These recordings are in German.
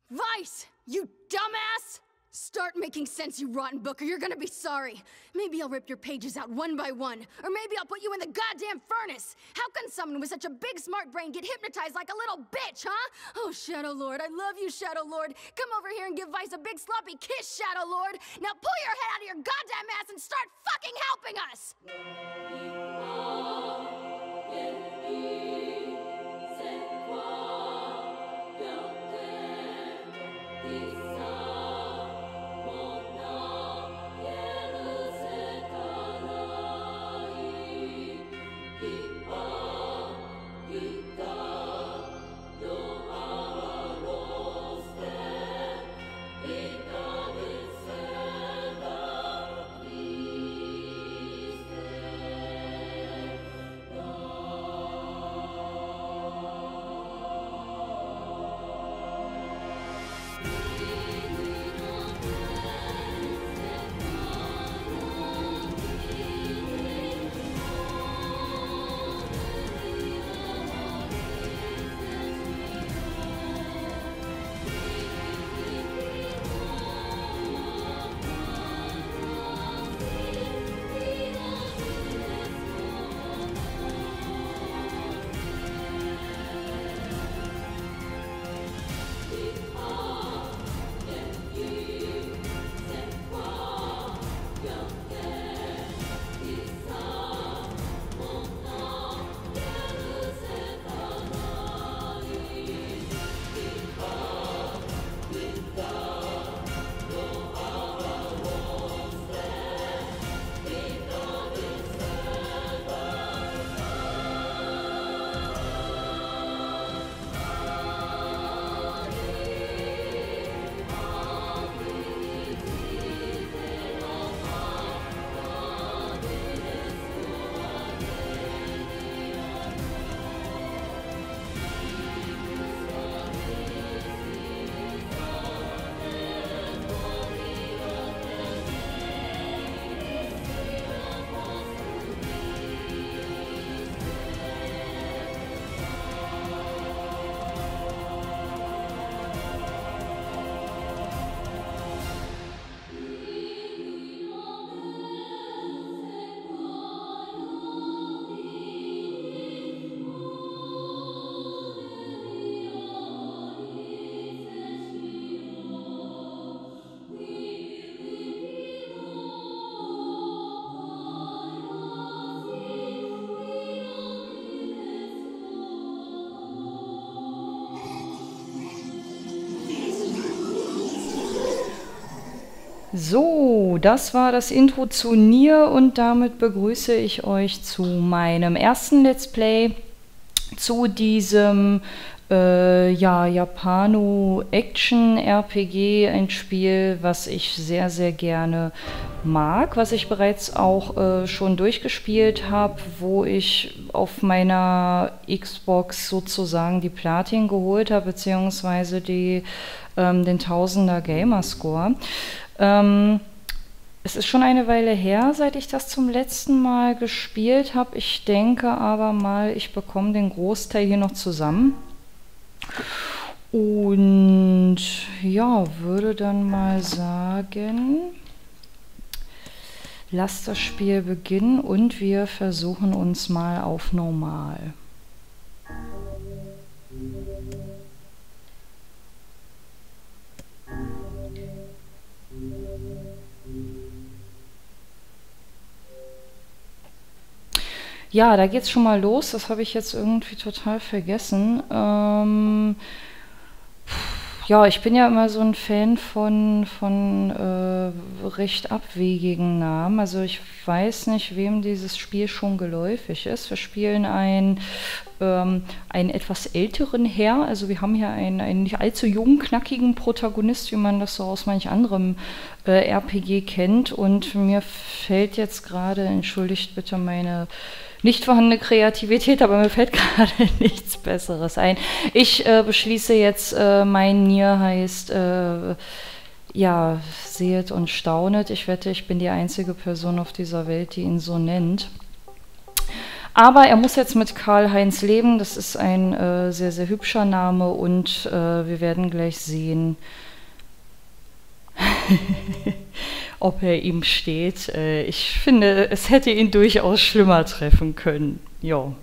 Weiss, you dumbass! Start making sense, you rotten book, or you're gonna be sorry. Maybe I'll rip your pages out one by one, or maybe I'll put you in the goddamn furnace. How can someone with such a big smart brain get hypnotized like a little bitch, huh? Oh, Shadow Lord, I love you, Shadow Lord. Come over here and give Weiss a big sloppy kiss, Shadow Lord. Now pull your head out of your goddamn ass and start fucking helping us! So, das war das Intro zu Nier und damit begrüße ich euch zu meinem ersten Let's Play zu diesem Japano-Action-RPG, ein Spiel, was ich sehr, sehr gerne mag, was ich bereits auch schon durchgespielt habe, wo ich auf meiner Xbox sozusagen die Platin geholt habe, beziehungsweise den 1000er Gamerscore. Es ist schon eine Weile her, seit ich das zum letzten Mal gespielt habe. Ich denke aber mal, ich bekomme den Großteil hier noch zusammen. Und ja, würde dann mal sagen, lasst das Spiel beginnen und wir versuchen uns mal auf normal. Ja, da geht's schon mal los. Das habe ich jetzt irgendwie total vergessen. Ja, ich bin ja immer so ein Fan von recht abwegigen Namen. Also ich weiß nicht, wem dieses Spiel schon geläufig ist. Wir spielen einen etwas älteren Herr. Also wir haben hier einen nicht allzu jungen, knackigen Protagonist, wie man das so aus manch anderem RPG kennt. Und mir fällt jetzt gerade, entschuldigt bitte meine nicht vorhandene Kreativität, aber mir fällt gerade nichts Besseres ein. Ich beschließe jetzt, mein Nier heißt, ja, sehet und staunet. Ich wette, ich bin die einzige Person auf dieser Welt, die ihn so nennt. Aber er muss jetzt mit Karl-Heinz leben. Das ist ein sehr, sehr hübscher Name und wir werden gleich sehen, ob er ihm steht. Ich finde, es hätte ihn durchaus schlimmer treffen können. Ja.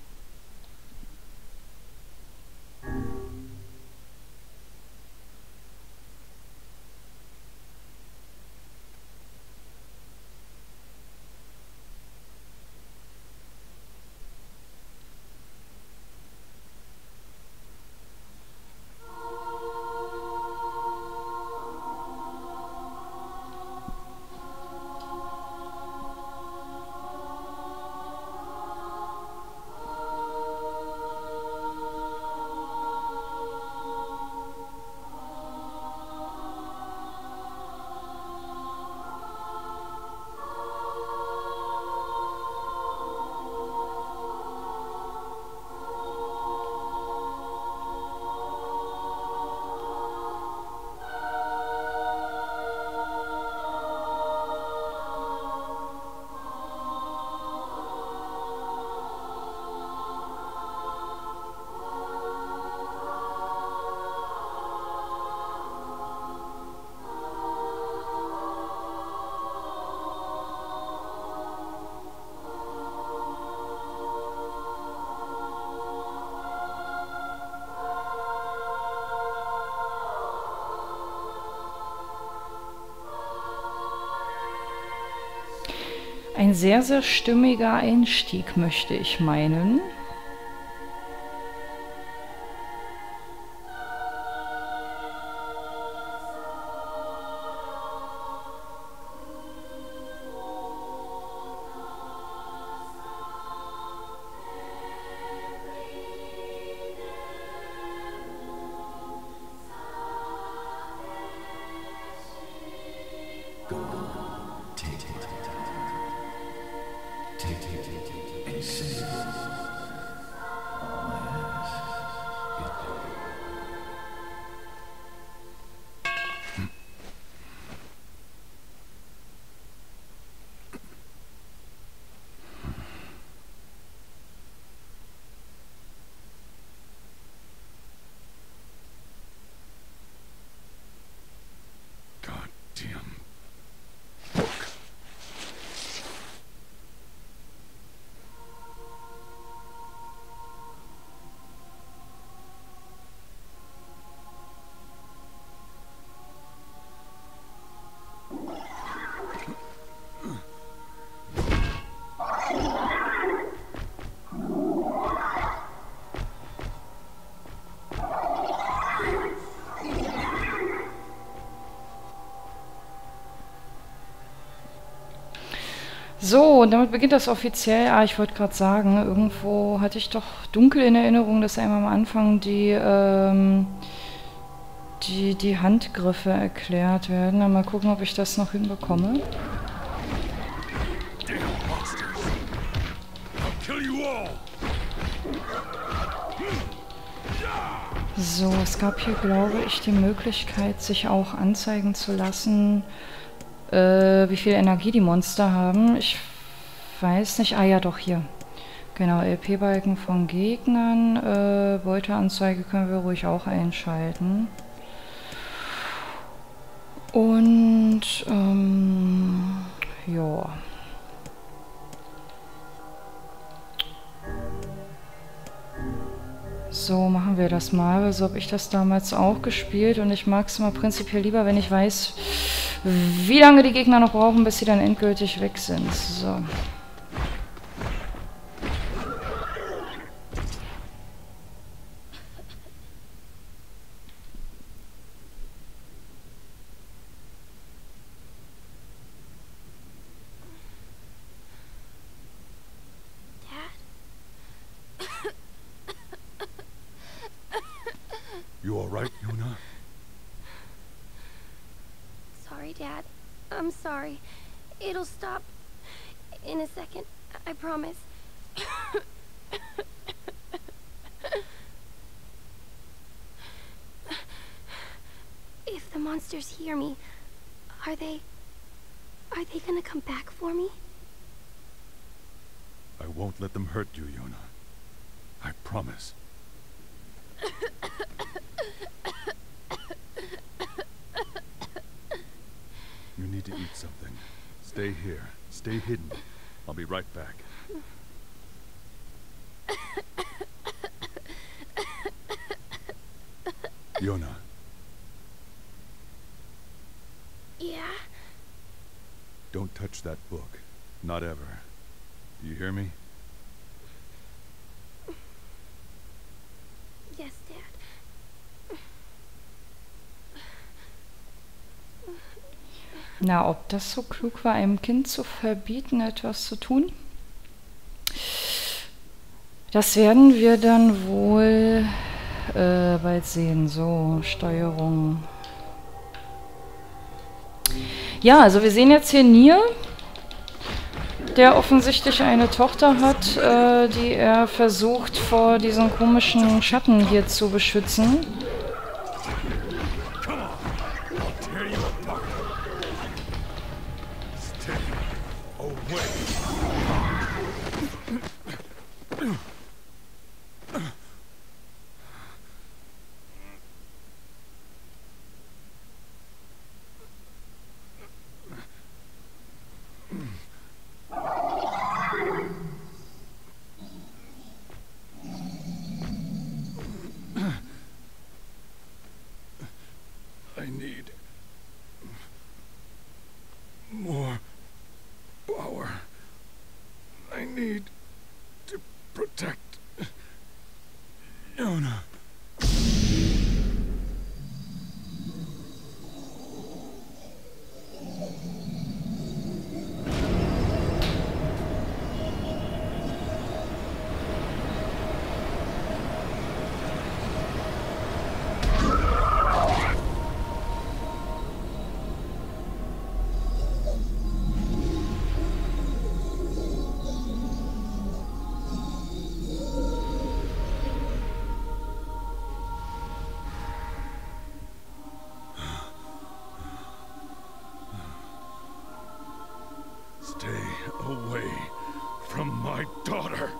Ein sehr, sehr stimmiger Einstieg, möchte ich meinen. So, und damit beginnt das offiziell. Ah, ich wollte gerade sagen, irgendwo hatte ich doch dunkel in Erinnerung, dass einmal am Anfang die Handgriffe erklärt werden. Dann mal gucken, ob ich das noch hinbekomme. So, es gab hier, glaube ich, die Möglichkeit, sich auch anzeigen zu lassen, wie viel Energie die Monster haben. Ich weiß nicht. Ah ja, doch, hier. Genau, LP-Balken von Gegnern. Beuteanzeige können wir ruhig auch einschalten. Und, ja. So, machen wir das mal. So habe ich das damals auch gespielt und ich mag es mal prinzipiell lieber, wenn ich weiß, wie lange die Gegner noch brauchen, bis sie dann endgültig weg sind. So. You all right, Yuna? Sorry, Dad. I'm sorry. It'll stop in a second. I promise. If the monsters hear me, are they gonna come back for me? I won't let them hurt you, Yona. I promise. You need to eat something. Stay here. Stay hidden. I'll be right back. Yona. Yeah? Don't touch that book. Not ever. Do you hear me? Yes, Dad. Na, ob das so klug war, einem Kind zu verbieten, etwas zu tun? Das werden wir dann wohl bald sehen. So, Steuerung. Ja, also wir sehen jetzt hier Nier, der offensichtlich eine Tochter hat, die er versucht vor diesen komischen Schatten hier zu beschützen. I need more power. I need to protect Yona. Stay away from my daughter.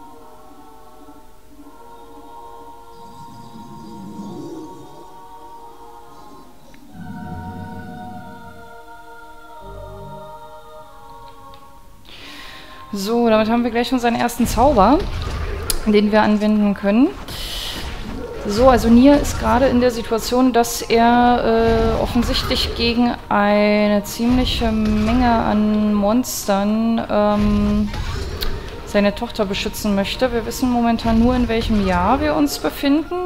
So, damit haben wir gleich unseren ersten Zauber, den wir anwenden können. So, also Nier ist gerade in der Situation, dass er offensichtlich gegen eine ziemliche Menge an Monstern seine Tochter beschützen möchte. Wir wissen momentan nur, in welchem Jahr wir uns befinden.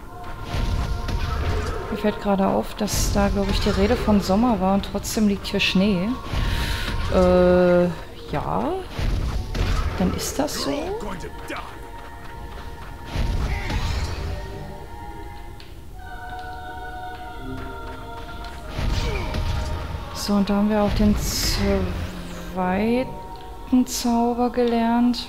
Mir fällt gerade auf, dass da, glaube ich, die Rede von Sommer war und trotzdem liegt hier Schnee. Ja. Dann ist das so. So, und da haben wir auch den zweiten Zauber gelernt.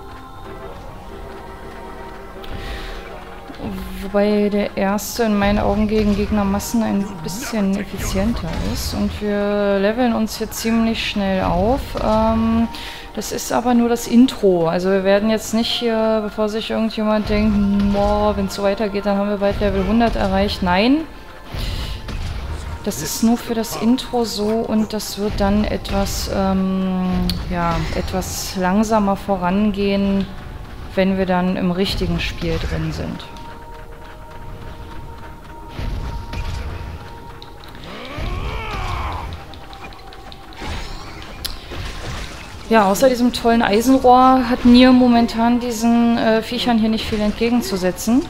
Wobei der erste in meinen Augen gegen Gegnermassen ein bisschen effizienter ist. Und wir leveln uns hier ziemlich schnell auf. Das ist aber nur das Intro. Also wir werden jetzt nicht hier, bevor sich irgendjemand denkt, boah, wenn es so weitergeht, dann haben wir bald Level 100 erreicht. Nein. Das ist nur für das Intro so und das wird dann etwas, ja, etwas langsamer vorangehen, wenn wir dann im richtigen Spiel drin sind. Ja, außer diesem tollen Eisenrohr hat Nier momentan diesen Viechern hier nicht viel entgegenzusetzen.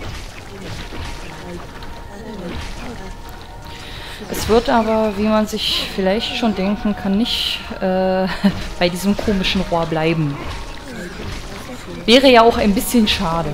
Es wird aber, wie man sich vielleicht schon denken kann, nicht bei diesem komischen Rohr bleiben. Wäre ja auch ein bisschen schade.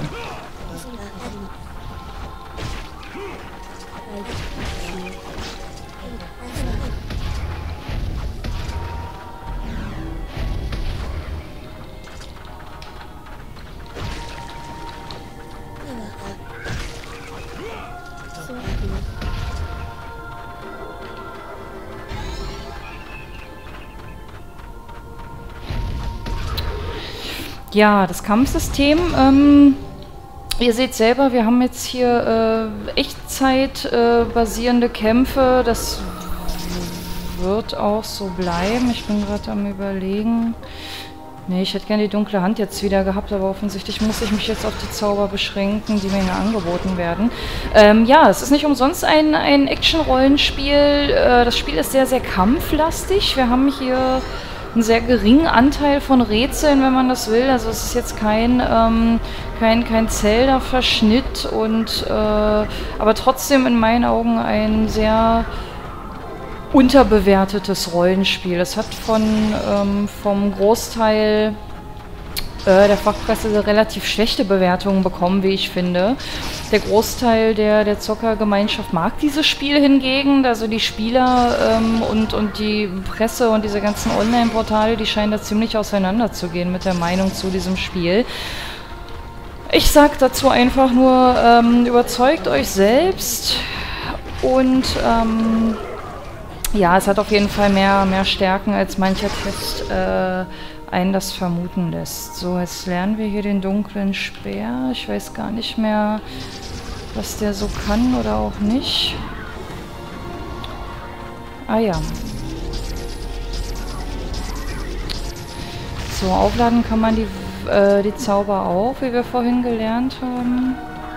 Ja, das Kampfsystem. Ihr seht selber, wir haben jetzt hier Echtzeit basierende Kämpfe. Das wird auch so bleiben. Ich bin gerade am Überlegen. Ne, ich hätte gerne die dunkle Hand jetzt wieder gehabt, aber offensichtlich muss ich mich jetzt auf die Zauber beschränken, die mir hier angeboten werden. Ja, es ist nicht umsonst ein Action-Rollenspiel. Das Spiel ist sehr, sehr kampflastig. Wir haben hier einen sehr geringen Anteil von Rätseln, wenn man das will. Also es ist jetzt kein Zelda-Verschnitt und aber trotzdem in meinen Augen ein sehr unterbewertetes Rollenspiel. Es hat vom Großteil der Fachpresse relativ schlechte Bewertungen bekommen, wie ich finde. Der Großteil der Zockergemeinschaft mag dieses Spiel hingegen. Also die Spieler und die Presse und diese ganzen Online-Portale, die scheinen da ziemlich auseinanderzugehen mit der Meinung zu diesem Spiel. Ich sag dazu einfach nur, überzeugt euch selbst und ja, es hat auf jeden Fall mehr Stärken, als mancher Test einen das vermuten lässt. So, jetzt lernen wir hier den dunklen Speer. Ich weiß gar nicht mehr, was der so kann oder auch nicht. Ah ja. So, aufladen kann man die Zauber auch, wie wir vorhin gelernt haben.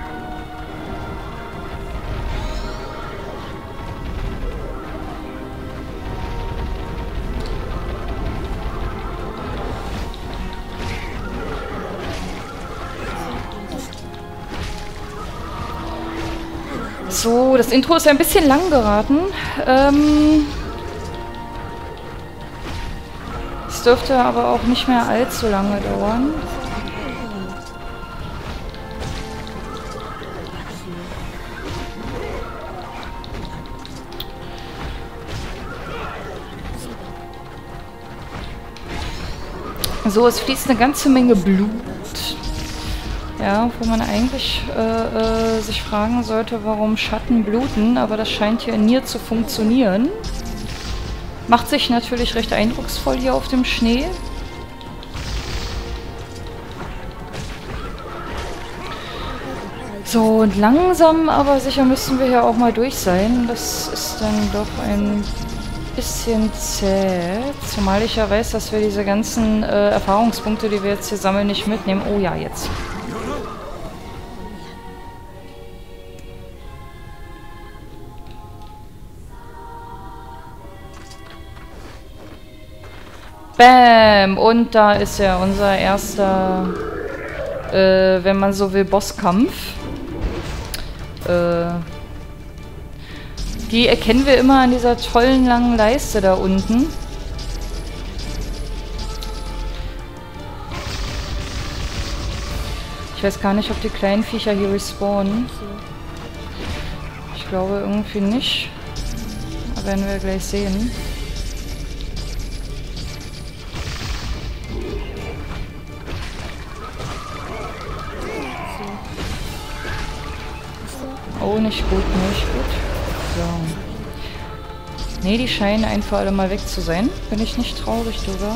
So, das Intro ist ein bisschen lang geraten. Es dürfte aber auch nicht mehr allzu lange dauern. So, es fließt eine ganze Menge Blut. Ja, wo man eigentlich sich fragen sollte, warum Schatten bluten, aber das scheint hier in Nier zu funktionieren. Macht sich natürlich recht eindrucksvoll hier auf dem Schnee. So, und langsam, aber sicher müssen wir hier auch mal durch sein. Das ist dann doch ein bisschen zäh. Zumal ich ja weiß, dass wir diese ganzen Erfahrungspunkte, die wir jetzt hier sammeln, nicht mitnehmen. Oh ja, jetzt. Bam! Und da ist ja unser erster, wenn man so will, Bosskampf. Die erkennen wir immer an dieser tollen langen Leiste da unten. Ich weiß gar nicht, ob die kleinen Viecher hier respawnen. Ich glaube irgendwie nicht. Aber werden wir gleich sehen. Oh, nicht gut, nicht gut. So. Ne, die scheinen einfach alle mal weg zu sein. Bin ich nicht traurig drüber.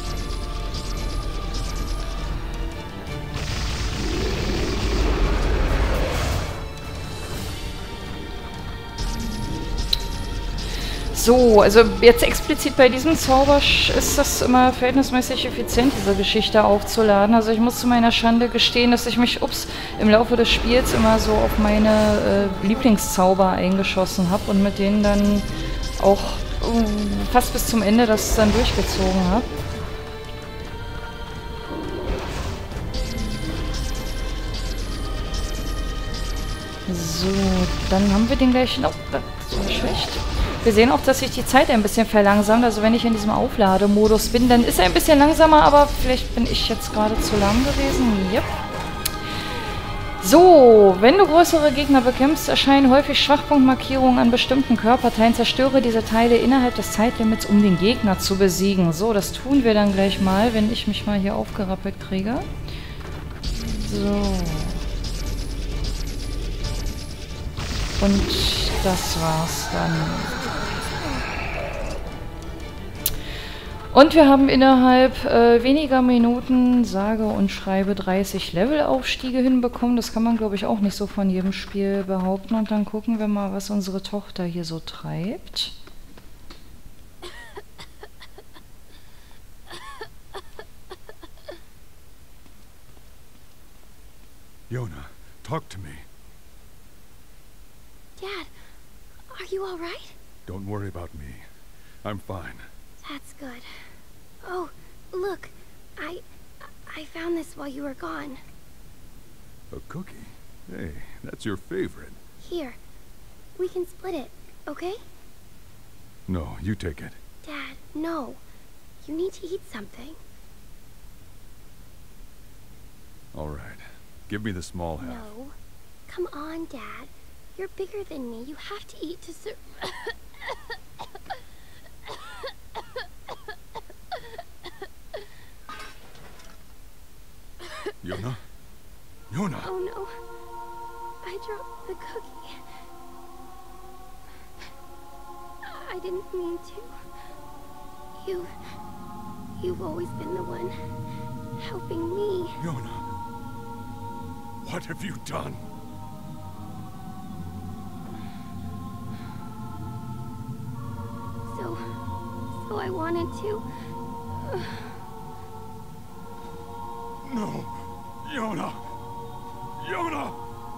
So, also jetzt explizit bei diesem Zauber ist das immer verhältnismäßig effizient, diese Geschichte aufzuladen. Also ich muss zu meiner Schande gestehen, dass ich mich, im Laufe des Spiels immer so auf meine Lieblingszauber eingeschossen habe und mit denen dann auch fast bis zum Ende das dann durchgezogen habe. So, dann haben wir den gleichen... Oh, das war schlecht. Wir sehen auch, dass sich die Zeit ein bisschen verlangsamt. Also wenn ich in diesem Auflademodus bin, dann ist er ein bisschen langsamer, aber vielleicht bin ich jetzt gerade zu lang gewesen. Yep. So, wenn du größere Gegner bekämpfst, erscheinen häufig Schwachpunktmarkierungen an bestimmten Körperteilen. Zerstöre diese Teile innerhalb des Zeitlimits, um den Gegner zu besiegen. So, das tun wir dann gleich mal, wenn ich mich mal hier aufgerappelt kriege. So. Und das war's dann. Und wir haben innerhalb weniger Minuten sage und schreibe 30 Levelaufstiege hinbekommen. Das kann man, glaube ich, auch nicht so von jedem Spiel behaupten. Und dann gucken wir mal, was unsere Tochter hier so treibt. Yona, talk to me. Dad, are you all right? Don't worry about me. I'm fine. That's good. Oh, look. I found this while you were gone. A cookie? Hey, that's your favorite. Here. We can split it, okay? No, you take it. Dad, no. You need to eat something. All right. Give me the small half. No. Come on, Dad. You're bigger than me. You have to eat to sur- Yona? Yona! Oh no. I dropped the cookie. I didn't mean to. You've always been the one helping me. Yona! What have you done? So I wanted to. No! Yona! Yona!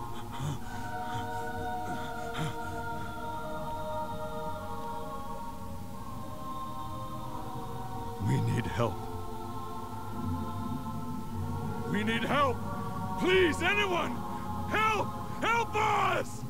We need help. We need help! Please, anyone! Help! Help us!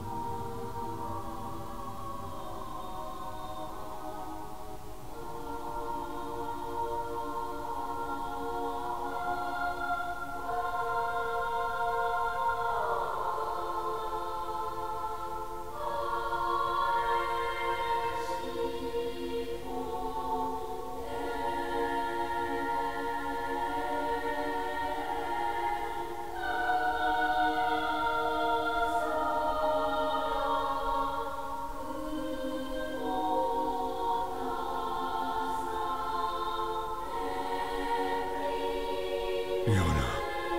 Yona.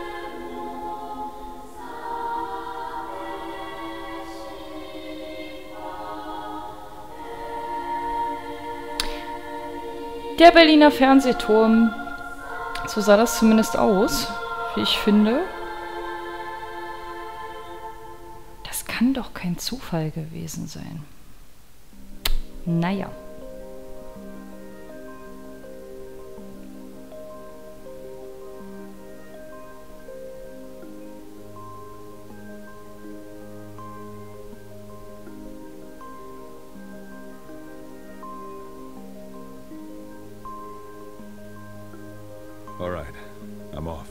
Der Berliner Fernsehturm. So sah das zumindest aus, wie ich finde. Das kann doch kein Zufall gewesen sein. Naja. All right, I'm off.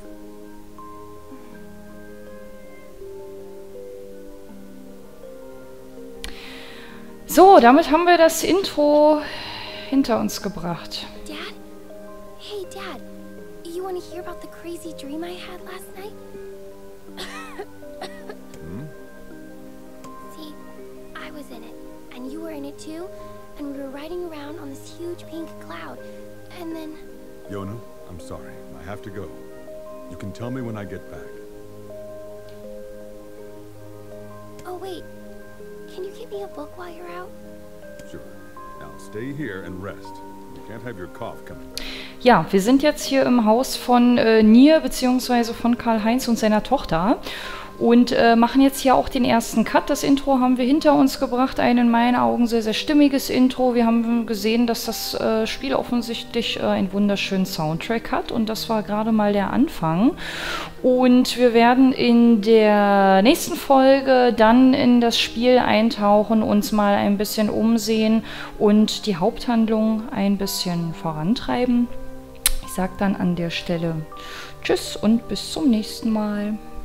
So, damit haben wir das Intro hinter uns gebracht. Dad? Hey, Dad. You want to hear about the crazy dream I had last night? See, I was in it, and you were in it too, and we were riding around on this huge pink cloud, and then... Yona, I'm sorry. I have to go. You can tell me when I get back. Oh, wait. Can you get me a book while you're out? Sure. Now stay here and rest. You can't have your cough coming back. Ja, wir sind jetzt hier im Haus von Nier bzw. von Karl-Heinz und seiner Tochter und machen jetzt hier auch den ersten Cut. Das Intro haben wir hinter uns gebracht, ein in meinen Augen sehr, sehr stimmiges Intro. Wir haben gesehen, dass das Spiel offensichtlich einen wunderschönen Soundtrack hat und das war gerade mal der Anfang. Und wir werden in der nächsten Folge dann in das Spiel eintauchen, uns mal ein bisschen umsehen und die Haupthandlung ein bisschen vorantreiben. Ich sage dann an der Stelle Tschüss und bis zum nächsten Mal.